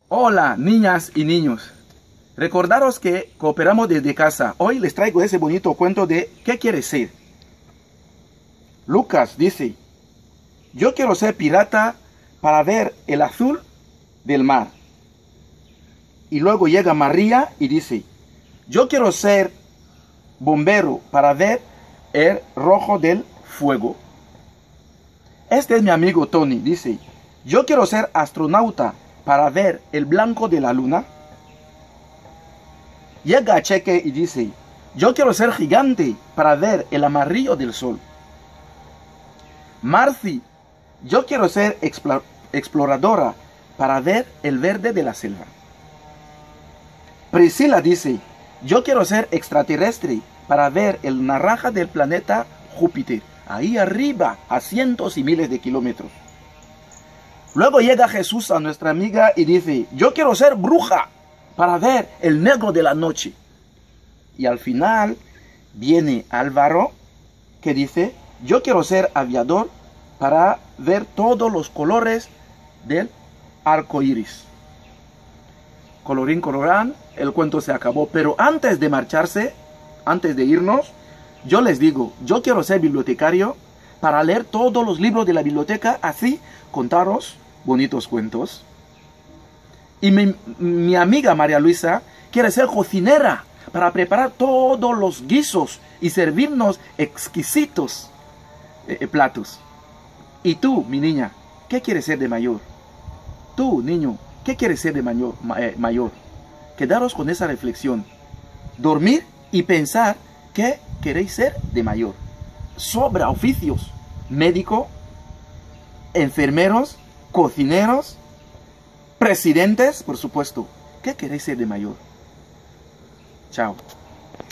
Hola, niñas y niños. Recordaros que cooperamos desde casa. Hoy les traigo ese bonito cuento de ¿qué quieres ser? Lucas dice, yo quiero ser pirata para ver el azul del mar. Y luego llega María y dice, yo quiero ser bombero para ver el rojo del fuego. Este es mi amigo Tony, dice, yo quiero ser astronauta para ver el blanco de la luna. Llega Cheque y dice, yo quiero ser gigante para ver el amarillo del sol. Marcy, yo quiero ser exploradora para ver el verde de la selva. Priscila dice, yo quiero ser extraterrestre para ver el naranja del planeta Júpiter, ahí arriba, a cientos y miles de kilómetros. Luego llega Jesús a nuestra amiga y dice, yo quiero ser bruja para ver el negro de la noche. Y al final viene Álvaro que dice, yo quiero ser aviador para ver todos los colores del arco iris. Colorín colorán, el cuento se acabó. Pero antes de marcharse, antes de irnos, yo les digo, yo quiero ser bibliotecario para leer todos los libros de la biblioteca, así contaros bonitos cuentos. Y mi amiga María Luisa quiere ser cocinera para preparar todos los guisos y servirnos exquisitos platos. Y tú, mi niña, ¿qué quieres ser de mayor? Tú, niño, ¿qué quieres ser de mayor? Quedaros con esa reflexión. Dormir y pensar qué queréis ser de mayor. Sobra oficios. Médico, enfermeros, cocineros, presidentes, por supuesto. ¿Qué queréis ser de mayor? Chao.